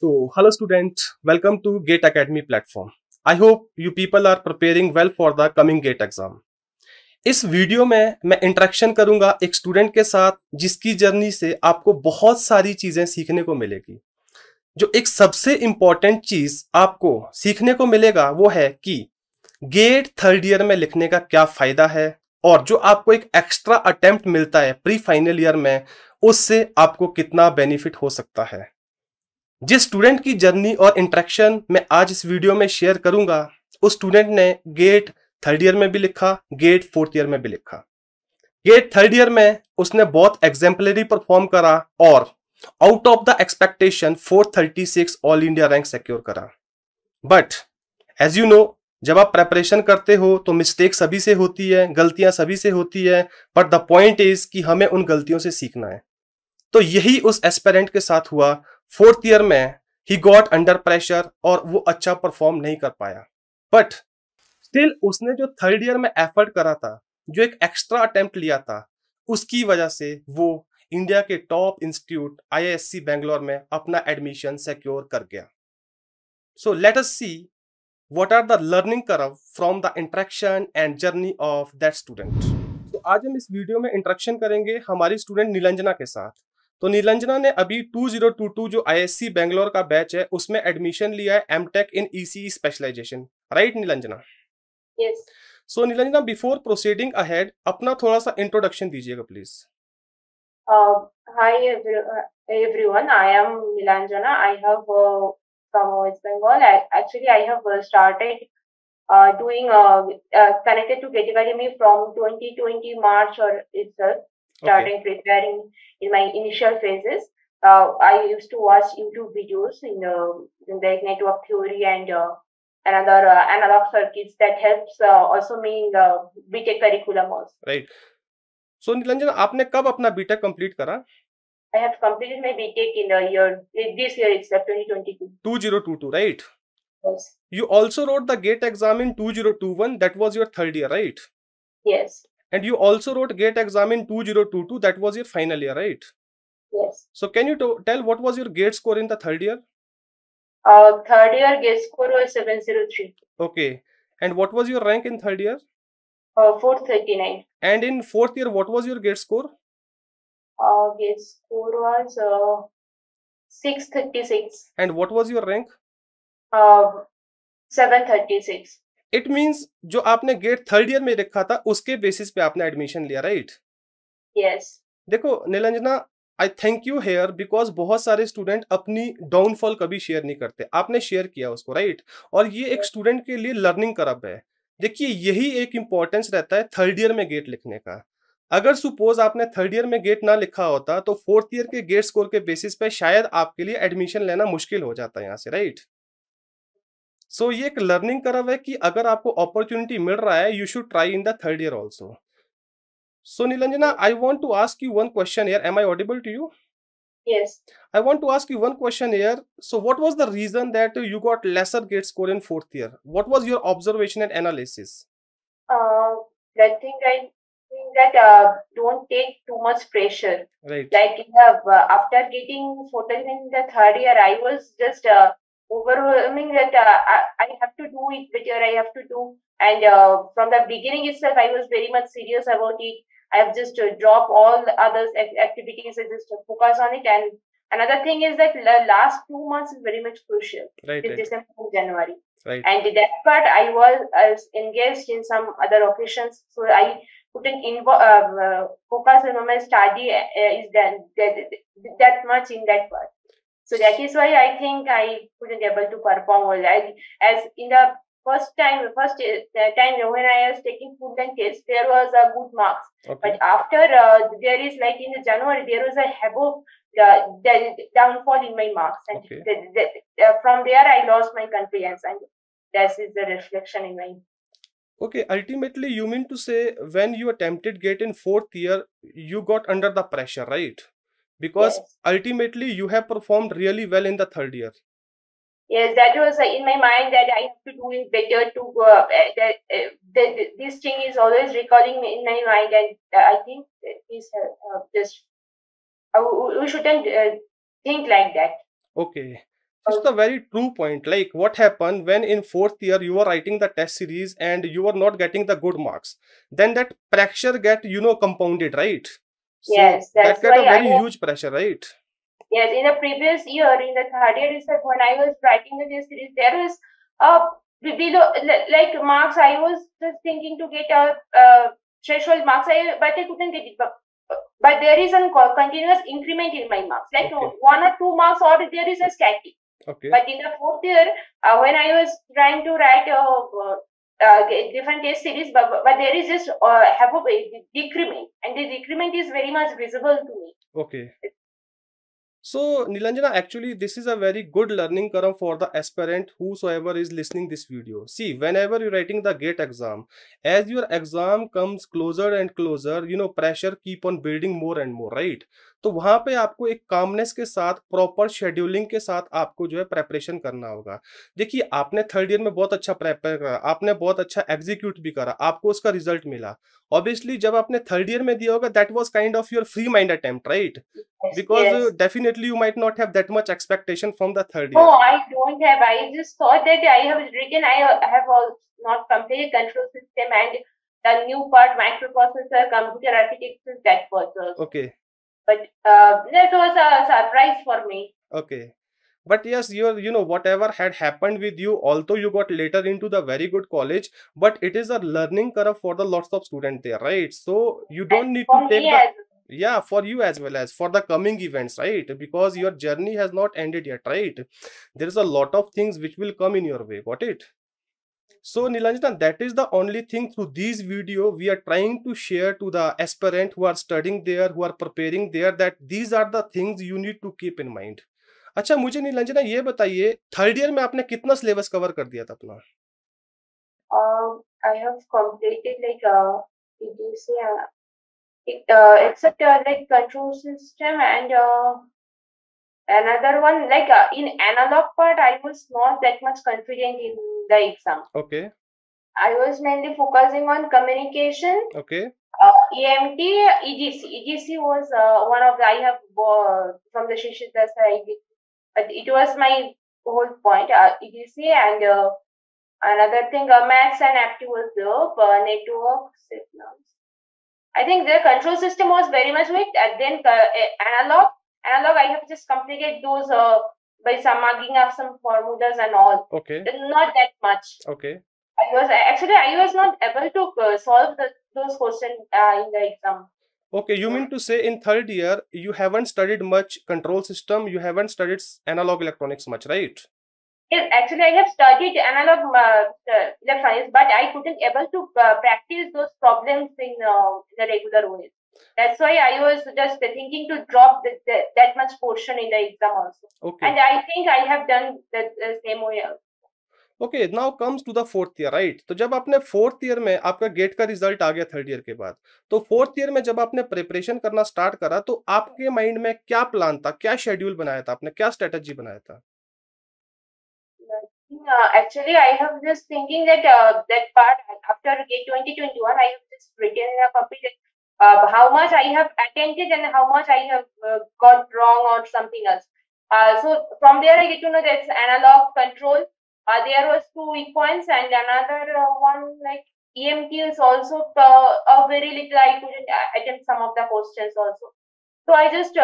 So, hello students, welcome to GATE Academy platform. I hope you people are preparing well for the coming GATE exam. इस वीडियो में मैं interaction करूंगा एक student के साथ जिसकी जर्नी से आपको बहुत सारी चीजें सीखने को मिलेगी। जो एक सबसे इंपॉर्टेंट चीज आपको सीखने को मिलेगा वो है कि गेट थर्ड ईयर में लिखने का क्या फायदा है और जो आपको एक एक्स्ट्रा अटेम्प्ट मिलता है प्री फाइनल ईयर में उससे आपको कितना बेनिफिट हो सकता है। जिस स्टूडेंट की जर्नी और इंटरेक्शन मैं आज इस वीडियो में शेयर करूंगा उस स्टूडेंट ने गेट थर्ड ईयर में भी लिखा, गेट फोर्थ ईयर में भी लिखा। गेट थर्ड ईयर में उसने बहुत एग्जाम्पलरी परफॉर्म करा और out of the expectation 436 all India rank secure करा। बट एज यू नो, जब आप प्रेपरेशन करते हो तो मिस्टेक सभी से होती है, गलतियां सभी से होती है, बट द पॉइंट इज कि हमें उन गलतियों से सीखना है। तो यही उस एस्पिरेंट के साथ हुआ। फोर्थ ईयर में ही गॉट अंडर प्रेशर और वो अच्छा परफॉर्म नहीं कर पाया, बट स्टिल उसने जो थर्ड ईयर में एफर्ट करा था, जो एक एक्स्ट्रा अटेम्प्ट लिया था, उसकी वजह से वो इंडिया के टॉप इंस्टीट्यूट आईआईएससी बैंगलोर में अपना एडमिशन सिक्योर कर गया। So let us see what are the learning curve from the interaction and journey of that student. तो आज हम इस वीडियो में इंटरेक्शन करेंगे हमारी स्टूडेंट नीलंजना के साथ। तो नीलंजना ने अभी 2022 जो आईआईएससी बैंगलोर का बैच है उसमें एडमिशन लिया है MTech in ECE specialisation, right Nilanjana? Yes. So Nilanjana, before proceeding ahead अपना थोड़ा सा इंट्रोडक्शन दीजिएगा please. Hi everyone. I am Nilanjana. I have from West Bengal. I have started doing connected to Gate Academy from 2020 March or itself. Starting preparing in my initial phases. I used to watch YouTube videos in the network theory and another analog circuits that helps also me in the BTech curriculum also. Right. So Nilanjana, आपने कब अपना BTech complete करा? I have completed my BTech in this year itself, 2022. 2022, right? Yes. You also wrote the GATE exam in 2021, that was your third year, right? Yes. And you also wrote GATE exam in 2022, that was your final year, right? Yes. So can you tell what was your GATE score in the third year? Third year GATE score was 703. Okay. And what was your rank in third year? 439. And in fourth year, what was your GATE score? GATE score was 636. And what was your rank? 736. It means जो आपने gate third year में रखा था उसके basis पे आपने admission लिया, right? Yes. देखो नीलंजना, I thank you here because बहुत सारे स्टूडेंट अपनी डाउनफॉल कभी शेयर नहीं करते, आपने शेयर किया उसको, राइट? और ये एक स्टूडेंट के लिए लर्निंग कर्व है। देखिए, यही एक इंपॉर्टेंस रहता है थर्ड ईयर में गेट लिखने का। अगर सपोज आपने थर्ड ईयर में गेट ना लिखा होता तो फोर्थ ईयर के गेट स्कोर के बेसिस पे शायद आपके लिए एडमिशन लेना मुश्किल हो जाता है यहाँ से, राइट? सो ये एक लर्निंग कर्व है कि अगर आपको अपॉर्चुनिटी मिल रहा है you should try in the third year also. So Nilanjana, I want to ask you one question here, am I audible to you? Yes. I want to ask you one question here. So what was the reason that you got lesser GATE score in fourth year? What was your observation and analysis? That thing I think that don't take too much pressure. Right. Like after getting photos in the third year, I was just overwhelming that I have to do it better. I have to do, and from the beginning itself, I was very much serious about it. I have just dropped all the other activities and just focus on it. And another thing is that the last 2 months is very much crucial. Right. It's December and January. Right. And that part I was engaged in some other occasions, so I couldn't focus on my study is that much in that part. So that is why I think I couldn't able to perform well. As in the first time when I was taking full length test, there was a good marks. Okay. But after there is like in the January there was a the downfall in my marks, and okay. From there I lost my confidence, and that is the reflection in my. Okay, ultimately you mean to say when you attempted GATE in fourth year, you got under the pressure, right? Because yes. Ultimately you have performed really well in the third year. Yes, that was in my mind that I have to do it better to this thing is always recalling me in my mind, and I think this just we shouldn't think like that. Okay. It's a very true point. Like what happened when in fourth year you were writing the test series and you were not getting the good marks. Then that pressure get compounded, right? So Yes, that that's get why a I very was. huge pressure, right? Yes, in the previous year, in the third year itself, when I was writing the test series, there was uh below like marks. I was just thinking to get a threshold marks, but I couldn't get it. But there is a continuous increment in my marks, like Okay. 1 or 2 marks, or there is a static. Okay. But in the fourth year, when I was trying to write different test series, but there is just have a decrement, and the decrement is very much visible to me. Okay. So, Nilanjana, actually, this is a very good learning curve for the aspirant whosoever is listening this video. See, whenever you're writing the GATE exam, as your exam comes closer and closer, pressure keep on building more and more, right? तो वहां पे आपको एक calmness के साथ proper scheduling के साथ आपको जो है प्रेपरेशन करना होगा। देखिए, आपने थर्ड ईयर में बहुत अच्छा प्रेपर करा, आपने बहुत अच्छा एग्जीक्यूट भी करा, आपको उसका रिजल्ट मिला। ऑब्वियसली जब आपने थर्ड ईयर में दिया होगा, that was kind of your free mind attempt, right? Yes, Because yes. definitely you might not have that much expectation from the third No, year. I don't have. I just thought that I have written. I have not completed control system and the new part microprocessor, computer architecture, that was. Okay. But that was a surprise for me. Okay. But yes, whatever had happened with you, although you got later into the very good college, but it is a learning curve for the lots of students there, right? So you don't need to For take me, the, as yeah, for you as well as for the coming events, right? Because your journey has not ended yet, right? There is a lot of things which will come in your way. Got it? So Nilanjana, that is the only thing through this video we are trying to share to the aspirant who are studying there, who are preparing there, that these are the things you need to keep in mind. अच्छा, मुझे निरंजना ये बताइए, third year में आपने कितना syllabus cover कर दिया था अपना? I have completed like except like control system and another one like in analog part, I was not that much confident in the exam. Okay. I was mainly focusing on communication. Okay. EMT, EGC. EGC was one of the I have from the Shishita side, but it was my whole point. EGC and another thing, maths and active was there, network signals. I think the control system was very much weak. And then analog, I have just completed those by some mugging up some formulas and all. Okay. Not that much. Okay. I was not able to solve those questions in the exam. Okay, you mean to say in third year you haven't studied much control system, you haven't studied analog electronics much, right? Yes, actually, I have studied analog electronics, but I couldn't able to practice those problems in the regular way. That's why I was just thinking to drop that much portion in the exam also. Okay. And I think I have done the same way also. Okay, now comes to the fourth year, right? तो जब आपने fourth year में आपका gate का result आ गया third year के बाद, तो फोर्थ ईयर में जब आपने प्रिपरेशन करना स्टार्ट करा, तो आपके माइंड में क्या प्लान था, क्या शेड्यूल बनाया था आपने, क्या स्ट्रेटजी बनाया था? Actually, I have just thinking that that part after GATE 2021, I have just written in a copy that how much I have attended and how much I have got wrong or something else. So from there, I get to know that's analog control. There was 2 weak points and another one like EMT is also very little. I couldn't attempt some of the questions also. So I just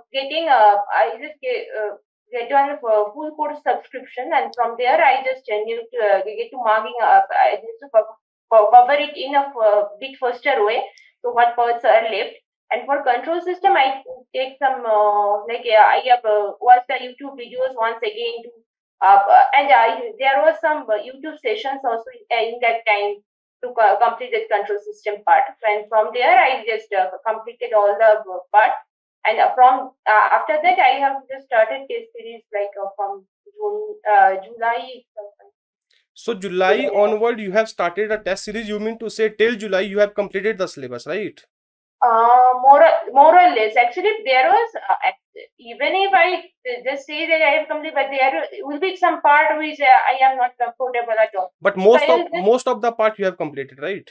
get one full course subscription, and from there I just need to get to marking up. I need to cover it in a bit faster way. So what parts are left. And for control system, I take some I have watched the YouTube videos once again to and there was some YouTube sessions also in that time to complete the control system part. And from there, I just completed all the part. And from after that, I have just started test series like from July. So July onward, you have started a test series. You mean to say till July you have completed the syllabus, right? More or less. Actually, there was even if I just say that I have completed, but there will be some part which I am not comfortable at all. But most of the part you have completed, right?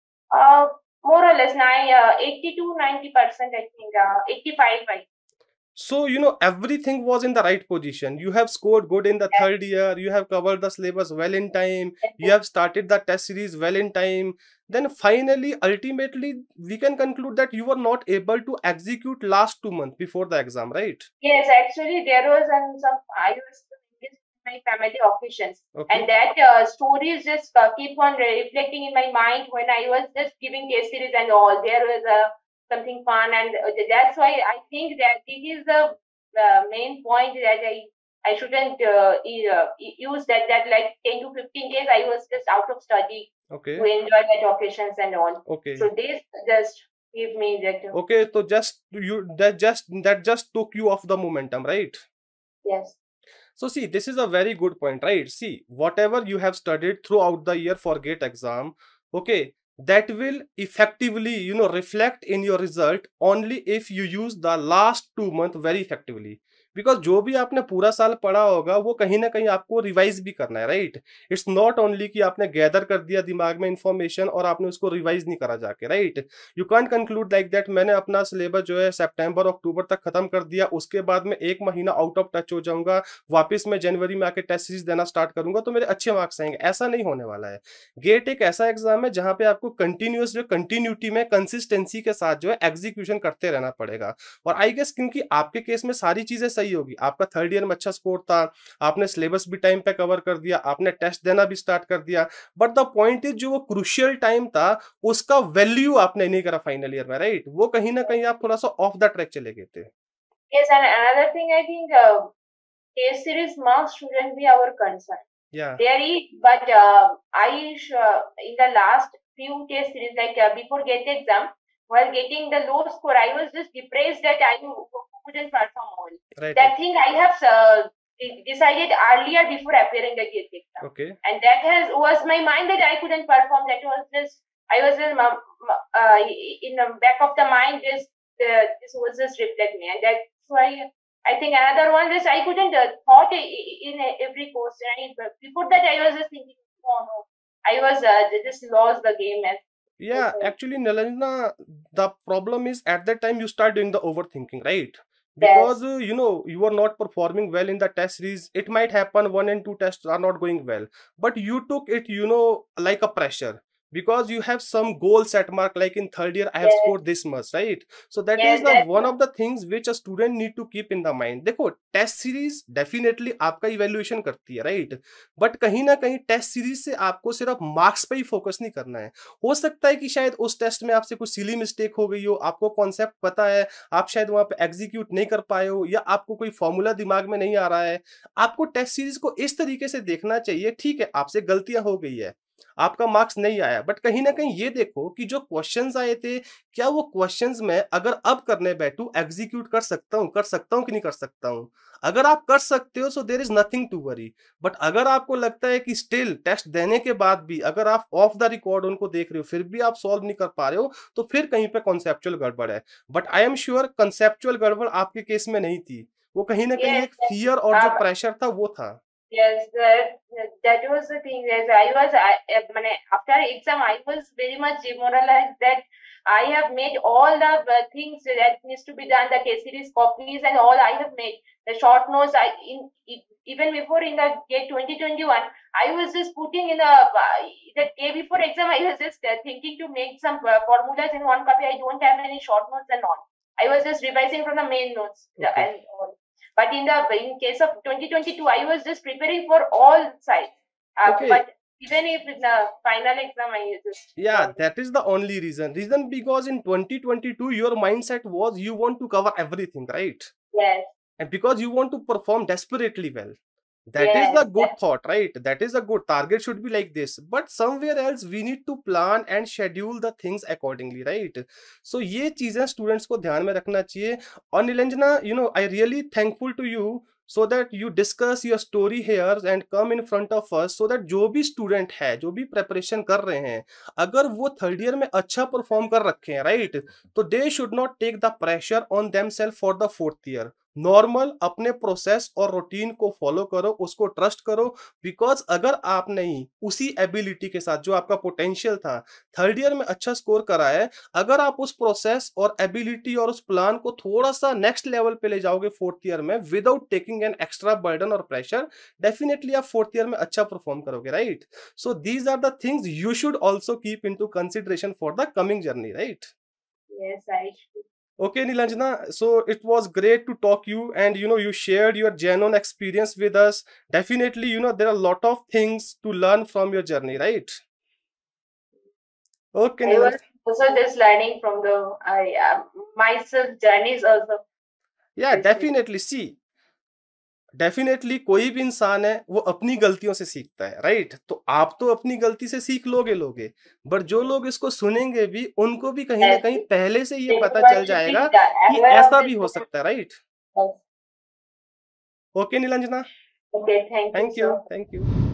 More or less, 80 to 90%, I think, 85. So, everything was in the right position. You have scored good in the third year. You have covered the syllabus well in time. You have started the test series well in time. Then finally, ultimately, we can conclude that you were not able to execute last 2 months before the exam, right? Yes, actually, there was some I was in my family occasions, Okay. and that stories just keep on reflecting in my mind when I was just giving test series and all. There was something fun, and that's why I think that this is the main point that I shouldn't use that like 10 to 15 days I was just out of study Okay. to enjoy that occasions and all. Okay. So this just give me that. Okay, so that just took you off the momentum, right? Yes. So see, this is a very good point, right? See, whatever you have studied throughout the year for GATE exam, okay, that will effectively, reflect in your result only if you use the last 2 months very effectively. Because जो भी आपने पूरा साल पढ़ा होगा वो कहीं ना कहीं आपको रिवाइज भी करना है, राइट? इट्स नॉट ओनली कि आपने गैदर कर दिया दिमाग में इंफॉर्मेशन और आपने उसको रिवाइज नहीं करा जाके, right? You can conclude like that मैंने अपना सिलेबस जो है सितंबर अक्टूबर तक खत्म कर दिया, उसके बाद में 1 महीना आउट ऑफ टच हो जाऊंगा, वापस मैं जनवरी में आके टेस्ट सीरीज देना स्टार्ट करूंगा तो मेरे अच्छे मार्क्स आएंगे। ऐसा नहीं होने वाला है। गेट एक ऐसा एग्जाम है जहां पे आपको कंटिन्यूअस जो कंटिन्यूटी में कंसिस्टेंसी के साथ जो है एग्जीक्यूशन करते रहना पड़ेगा। और आई गेस क्योंकि आपके केस में सारी चीजें सही होगी, आपका थर्ड ईयर में अच्छा स्कोर था, आपने सिलेबस भी टाइम पे कवर कर दिया, आपने टेस्ट देना भी स्टार्ट कर दिया, बट द पॉइंट इज जो वो क्रूशियल टाइम था उसका वैल्यू आपने नहीं करा फाइनल ईयर में, राइट? वो कहीं ना कहीं आप थोड़ा सा ऑफ द ट्रैक चले गए थे। Yes, and another thing, I think test series marks shouldn't be our concern. Yeah. There is, but in the last few test series, like before GATE exam, while getting the low score, I was just depressed that I couldn't perform well. Right. That thing I have decided earlier before appearing the GATE exam. Okay. And that was my mind that I couldn't perform. That was just, I was in the back of the mind, just this was just reflect me, and that's why I think another one is I couldn't thought in every course. Before that, I was just thinking, oh no, I was just lost the game. Yeah, actually, Nilanjana, the problem is at that time you start doing the overthinking, right? Because you are not performing well in the test series. It might happen 1 and 2 tests are not going well, but you took it like a pressure, because you have some goal set mark, like in third year I have scored this much, right? So that is the one of the things which a student need to keep in the mind. देखो, test series definitely आपका evaluation करती है, right? But कहीं ना कहीं test series से आपको सिर्फ मार्क्स पे ही फोकस नहीं करना है। हो सकता है कि शायद उस टेस्ट में आपसे कुछ सिली मिस्टेक हो गई हो, आपको कॉन्सेप्ट पता है, आप शायद वहां पे एग्जीक्यूट नहीं कर पाए हो, या आपको कोई फॉर्मूला दिमाग में नहीं आ रहा है। आपको टेस्ट सीरीज को इस तरीके से देखना चाहिए, ठीक है आपसे गलतियां हो गई है, आपका मार्क्स नहीं आया, बट कहीं ना कहीं ये देखो कि जो क्वेश्चंस आए थे, क्या वो क्वेश्चंस में अगर अब करने बैठूं एग्जीक्यूट कर सकता हूं कि नहीं कर सकता हूं। अगर आप कर सकते हो so there is nothing to worry, but अगर आपको लगता है कि स्टिल टेस्ट देने के बाद भी अगर आप ऑफ द रिकॉर्ड उनको देख रहे हो फिर भी आप सॉल्व नहीं कर पा रहे हो, तो फिर कहीं पे कॉन्सेप्चुअल गड़बड़ है। But I am sure conceptual गड़बड़ आपके केस में नहीं थी, वो कहीं ना कहीं एक फियर और जो प्रेशर था वो था। Yes, that was the thing. Yes, after exam, I was very much demoralized that I have made all the things that needs to be done, the case series copies and all I have made. The short notes, even before in the GATE 2021, I was just putting in the day before exam, I was just thinking to make some formulas in one copy. I don't have any short notes and all. I was just revising from the main notes and all. But in case of 2022, I was just preparing for all sides. But even if in the final exam, I just that is the only reason. Because in 2022, your mindset was you want to cover everything, right? Yes. And because you want to perform desperately well. That is the good thought, right? That is a good target, should be like this. But somewhere else we need to plan and schedule the things accordingly, right? So ये चीजें students को ध्यान में रखना चाहिए। और Nilanjana, I really thankful to you so that you discuss your story here and come in front of us, so that जो भी student है, जो भी preparation कर रहे हैं, अगर वो third year में अच्छा perform कर रखे हैं, right? तो they should not take the pressure on themselves for the fourth year. Normal अपने प्रोसेस और रूटीन को फॉलो करो, उसको ट्रस्ट करो, बिकॉज अगर आपने ही उसी एबिलिटी के साथ जो आपका पोटेंशियल था थर्ड ईयर में अच्छा स्कोर करा है, अगर आप उस प्रोसेस और एबिलिटी और उस प्लान को थोड़ा सा नेक्स्ट लेवल पे ले जाओगे फोर्थ ईयर में without taking an extra burden और प्रेशर, डेफिनेटली आप फोर्थ ईयर में अच्छा परफॉर्म करोगे, right? So these are the things you should also keep into consideration for the coming journey, right? Yes, I should. Okay, Nilanjana, so it was great to talk you, and you shared your genuine experience with us. Definitely, there are a lot of things to learn from your journey, right? Okay, I was Nilanjana. also just learning from the myself journeys also. Yeah, This week. definitely. See, definitely कोई भी इंसान है वो अपनी गलतियों से सीखता है, राइट? तो आप तो अपनी गलती से सीख लोगे, बट जो लोग इसको सुनेंगे भी उनको भी कहीं ना Yes, कहीं पहले से ये पता everyone चल should be जाएगा कि aware of ऐसा भी this. हो सकता है, right? Yes. Okay Nilanjana, Okay, thank you, thank you, sir. Thank you.